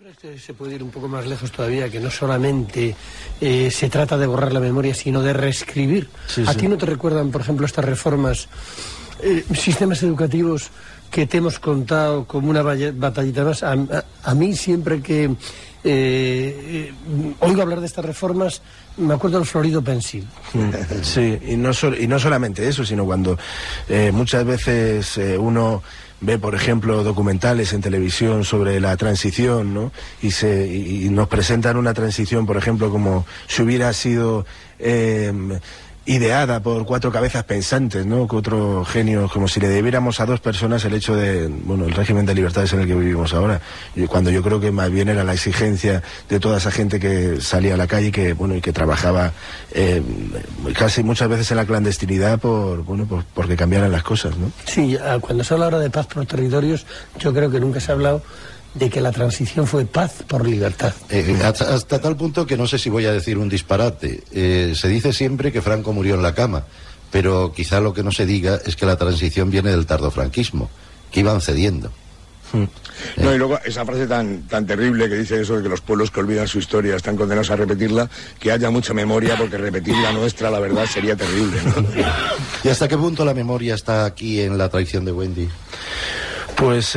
crees que se puede ir un poco más lejos todavía, que no solamente se trata de borrar la memoria, sino de reescribir? Sí, ¿A ti no te recuerdan, por ejemplo, estas reformas, sistemas educativos que te hemos contado como una batallita más? A mí siempre que oigo hablar de estas reformas me acuerdo del Florido Pensil. Sí, y no solamente eso, sino cuando muchas veces uno ve, por ejemplo, documentales en televisión sobre la transición, ¿no? Y nos presentan una transición, por ejemplo, como si hubiera sido ideada por 4 cabezas pensantes, ¿no? Que otro genio, como si le debiéramos a 2 personas el hecho de, bueno, el régimen de libertades en el que vivimos ahora. Cuando yo creo que más bien era la exigencia de toda esa gente que salía a la calle y que trabajaba casi muchas veces en la clandestinidad porque cambiaran las cosas, ¿no? Sí, cuando se habla ahora de paz por territorios, yo creo que nunca se ha hablado de que la transición fue paz por libertad. Hasta tal punto que no sé si voy a decir un disparate. Se dice siempre que Franco murió en la cama, pero quizá lo que no se diga es que la transición viene del tardofranquismo, que iban cediendo. No, y luego esa frase tan terrible que dice eso de que los pueblos que olvidan su historia están condenados a repetirla, que haya mucha memoria, porque repetir la nuestra, la verdad, sería terrible, ¿no? ¿Y hasta qué punto la memoria está aquí en la traición de Wendy? Pues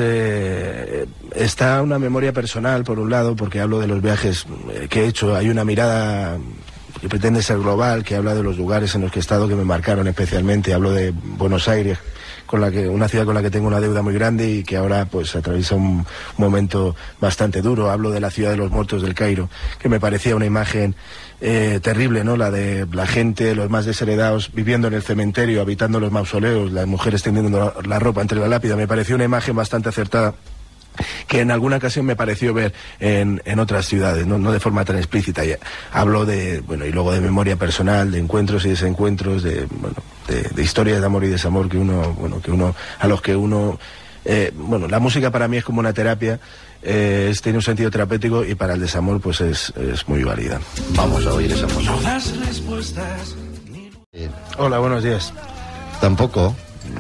está una memoria personal, por un lado, porque hablo de los viajes que he hecho. Hay una mirada que pretende ser global, que habla de los lugares en los que he estado que me marcaron especialmente. Hablo de Buenos Aires, una ciudad con la que tengo una deuda muy grande y que ahora pues atraviesa un momento bastante duro. Hablo de la ciudad de los muertos del Cairo, que me parecía una imagen terrible, ¿no? La de la gente, los más desheredados, viviendo en el cementerio, habitando los mausoleos, las mujeres tendiendo la ropa entre la lápida. Me pareció una imagen bastante acertada, que en alguna ocasión me pareció ver en otras ciudades, no de forma tan explícita. Y hablo de, bueno, y luego de memoria personal, de encuentros y desencuentros, de historias de amor y desamor a los que uno la música para mí es como una terapia, tiene un sentido terapéutico, y para el desamor pues es muy válida. Vamos a oír esa música. Hola, buenos días. Tampoco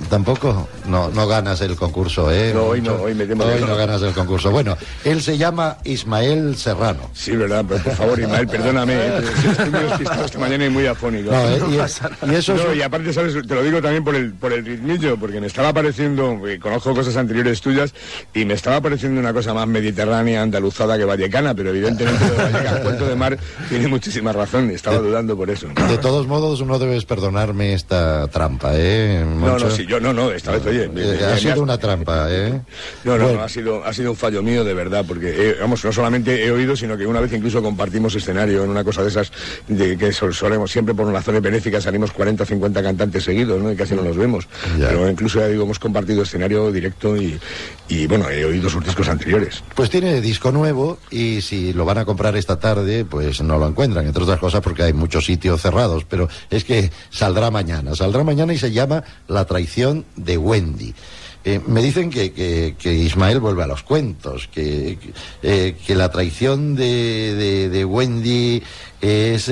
no ganas el concurso, ¿eh? No, hoy me temo que no ganas el concurso. Bueno, él se llama Ismael Serrano. Sí, verdad, pero por favor, Ismael, perdóname, estoy muy despistado esta mañana y muy afónico. Y aparte, ¿sabes? Te lo digo también por el ritmillo, porque me estaba pareciendo, conozco cosas anteriores tuyas, y me estaba pareciendo una cosa más mediterránea, andaluzada que vallecana, pero evidentemente el Puerto de Mar tiene muchísima razón, estaba dudando por eso. De todos modos, no debes perdonarme esta trampa, ¿eh? Sí, yo no, esta vez, oye... ha sido una trampa, ¿eh? No, ha sido un fallo mío, de verdad, porque, no solamente he oído, sino que una vez incluso compartimos escenario en una cosa de esas, de que solemos siempre por una zona benéfica, salimos 40 o 50 cantantes seguidos, ¿no? Y casi no los vemos. Ya. Pero incluso, ya digo, hemos compartido escenario directo y bueno, he oído sus discos anteriores. Pues tiene disco nuevo, y si lo van a comprar esta tarde, pues no lo encuentran, entre otras cosas porque hay muchos sitios cerrados, pero es que saldrá mañana y se llama La traición de Wendy. Me dicen que Ismael vuelve a los cuentos, que la traición de Wendy es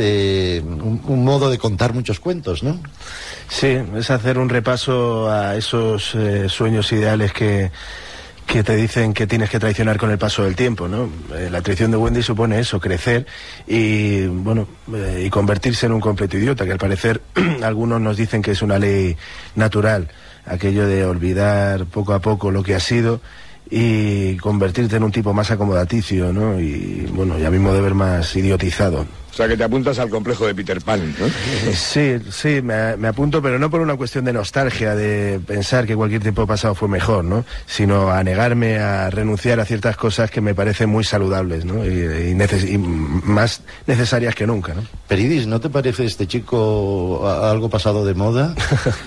un modo de contar muchos cuentos, ¿no? Sí, es hacer un repaso a esos sueños ideales que te dicen que tienes que traicionar con el paso del tiempo, ¿no? La traición de Wendy supone eso, crecer y convertirse en un completo idiota, que al parecer algunos nos dicen que es una ley natural, aquello de olvidar poco a poco lo que has sido y convertirte en un tipo más acomodaticio, ¿no? Y a mi modo de ver, más idiotizado. O sea, que te apuntas al complejo de Peter Pan, ¿no? Sí, me apunto, pero no por una cuestión de nostalgia, de pensar que cualquier tiempo pasado fue mejor, ¿no? Sino a negarme a renunciar a ciertas cosas que me parecen muy saludables, ¿no? Y más necesarias que nunca, ¿no? Peridis, ¿no te parece este chico algo pasado de moda?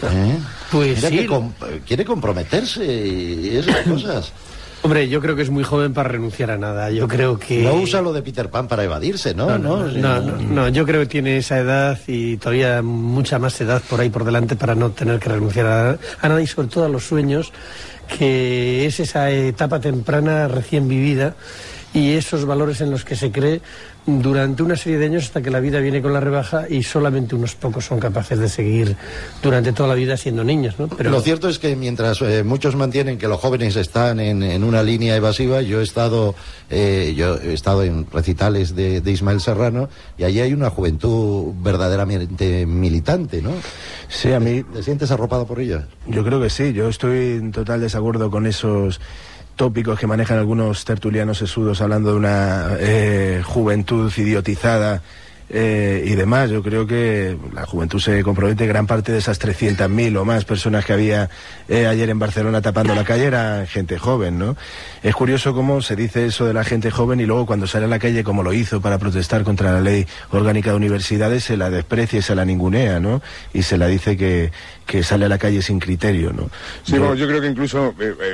Pues mira, sí. que quiere comprometerse y esas cosas. Hombre, yo creo que es muy joven para renunciar a nada. Yo creo que... No usa lo de Peter Pan para evadirse, ¿no? No, yo creo que tiene esa edad y todavía mucha más edad por ahí por delante para no tener que renunciar a nada, y sobre todo a los sueños, que es esa etapa temprana recién vivida y esos valores en los que se cree durante una serie de años hasta que la vida viene con la rebaja y solamente unos pocos son capaces de seguir durante toda la vida siendo niños, ¿no? Pero lo cierto es que mientras muchos mantienen que los jóvenes están en una línea evasiva, yo he estado en recitales de Ismael Serrano y allí hay una juventud verdaderamente militante, ¿no? Sí, a mí... ¿Te sientes arropado por ella? Yo creo que sí, yo estoy en total desacuerdo con esos tópicos que manejan algunos tertulianos sesudos hablando de una juventud idiotizada y demás. Yo creo que la juventud se compromete. Gran parte de esas 300.000 o más personas que había ayer en Barcelona tapando la calle era gente joven, ¿no? Es curioso cómo se dice eso de la gente joven y luego cuando sale a la calle, como lo hizo para protestar contra la ley orgánica de universidades, se la desprecia y se la ningunea, ¿no? Y se la dice que sale a la calle sin criterio, ¿no? Sí, bueno, yo creo que incluso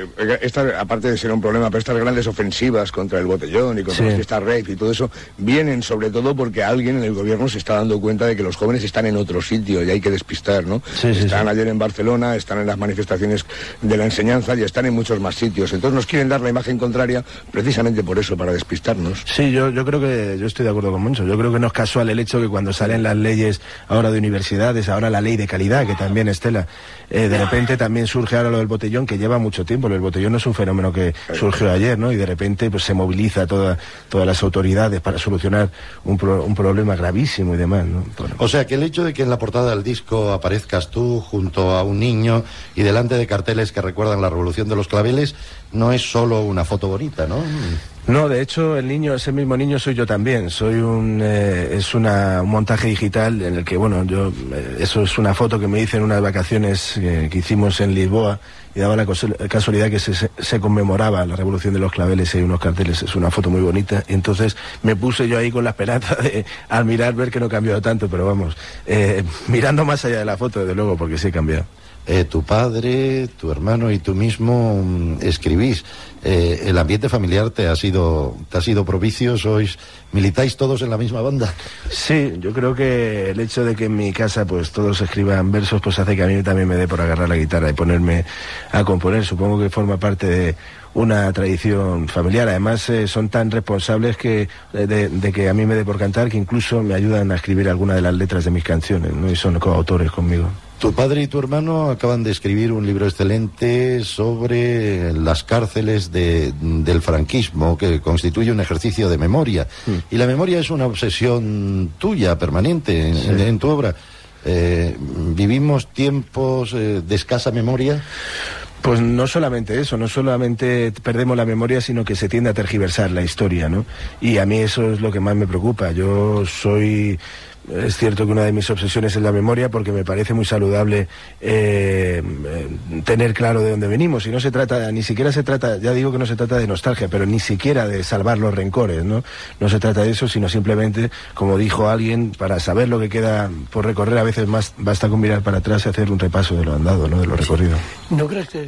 aparte de ser un problema, pero estas grandes ofensivas contra el botellón y contra las fiestas rape y todo eso vienen sobre todo porque alguien en el gobierno se está dando cuenta de que los jóvenes están en otro sitio y hay que despistar, ¿no? Están ayer en Barcelona, están en las manifestaciones de la enseñanza y están en muchos más sitios. Entonces nos quieren dar la imagen contraria precisamente por eso, para despistarnos. Sí, yo creo que yo estoy de acuerdo con Moncho. Yo creo que no es casual el hecho que cuando salen las leyes ahora de universidades, ahora la ley de calidad, que también Estela, de repente también surge ahora lo del botellón, que lleva mucho tiempo. El botellón no es un fenómeno que surgió ayer, ¿no? Y de repente pues se moviliza todas las autoridades para solucionar un problema gravísimo y demás, ¿no? Bueno. O sea que el hecho de que en la portada del disco aparezcas tú junto a un niño y delante de carteles que recuerdan la revolución de los claveles no es solo una foto bonita, ¿no? No, de hecho ese mismo niño soy yo también. Soy un montaje digital en el que, bueno, eso es una foto que me hice en unas vacaciones que hicimos en Lisboa y daba la casualidad que se conmemoraba la revolución de los claveles y hay unos carteles. Es una foto muy bonita y entonces me puse yo ahí con la esperanza de al mirar ver que no ha cambiado tanto, pero vamos, mirando más allá de la foto, desde luego, porque sí ha cambiado. Tu padre, tu hermano y tú mismo escribís. ¿El ambiente familiar te ha sido propicio? ¿Militáis todos en la misma banda? Sí, yo creo que el hecho de que en mi casa pues todos escriban versos pues hace que a mí también me dé por agarrar la guitarra y ponerme a componer. Supongo que forma parte de una tradición familiar. Además son tan responsables de que a mí me dé por cantar que incluso me ayudan a escribir algunas de las letras de mis canciones, ¿no? Y son coautores conmigo. Tu padre y tu hermano acaban de escribir un libro excelente sobre las cárceles del franquismo, que constituye un ejercicio de memoria. Y la memoria es una obsesión tuya, permanente, en tu obra. ¿Vivimos tiempos de escasa memoria? Pues no solamente eso, no solamente perdemos la memoria, sino que se tiende a tergiversar la historia, ¿no? Y a mí eso es lo que más me preocupa. Es cierto que una de mis obsesiones es la memoria porque me parece muy saludable tener claro de dónde venimos y no se trata, ni siquiera se trata, ya digo que no se trata de nostalgia, pero ni siquiera de salvar los rencores, ¿no? No se trata de eso, sino simplemente, como dijo alguien, para saber lo que queda por recorrer a veces más basta con mirar para atrás y hacer un repaso de lo andado, ¿no? De lo recorrido. ¿No crees que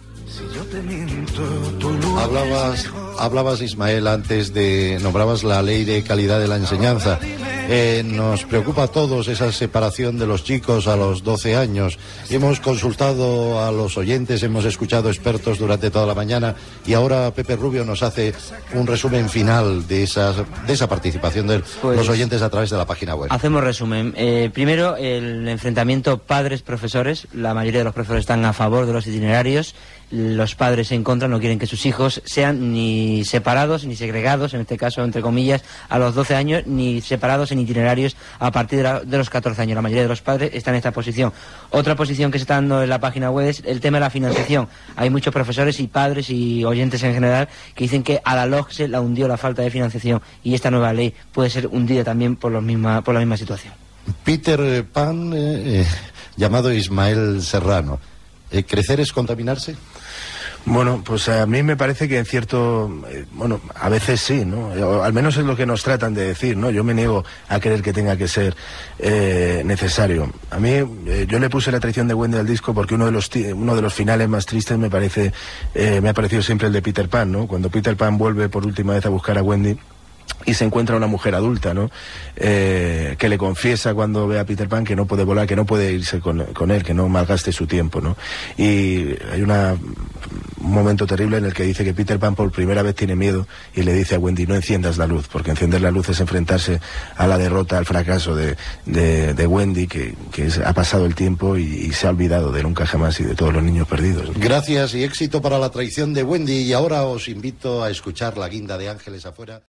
Hablabas, Ismael, antes nombrabas la ley de calidad de la enseñanza. Nos preocupa a todos esa separación de los chicos a los 12 años. Hemos consultado a los oyentes, hemos escuchado expertos durante toda la mañana y ahora Pepe Rubio nos hace un resumen final de esa participación de los oyentes a través de la página web. Hacemos resumen. Primero, el enfrentamiento padres-profesores. La mayoría de los profesores están a favor de los itinerarios. Los padres en contra, no quieren que sus hijos sean ni separados ni segregados, en este caso entre comillas, a los 12 años, ni separados en itinerarios a partir de los 14 años. La mayoría de los padres están en esta posición. Otra posición que se está dando en la página web es el tema de la financiación. Hay muchos profesores y padres y oyentes en general que dicen que a la LOGSE la hundió la falta de financiación y esta nueva ley puede ser hundida también por la misma situación. Peter Pan, llamado Ismael Serrano. ¿Crecer es contaminarse? Bueno, pues a mí me parece que en cierto... a veces sí, ¿no? O al menos es lo que nos tratan de decir, ¿no? Yo me niego a creer que tenga que ser necesario. A mí, yo le puse La traición de Wendy al disco porque uno de los finales más tristes me ha parecido siempre el de Peter Pan, ¿no? Cuando Peter Pan vuelve por última vez a buscar a Wendy y se encuentra una mujer adulta, ¿no? Que le confiesa cuando ve a Peter Pan que no puede volar, que no puede irse con él, que no malgaste su tiempo, ¿no? Y hay un momento terrible en el que dice que Peter Pan por primera vez tiene miedo y le dice a Wendy: no enciendas la luz, porque encender la luz es enfrentarse a la derrota, al fracaso de Wendy, que ha pasado el tiempo y se ha olvidado de nunca jamás y de todos los niños perdidos, ¿no? Gracias y éxito para la traición de Wendy. Y ahora os invito a escuchar La guinda de Ángeles afuera.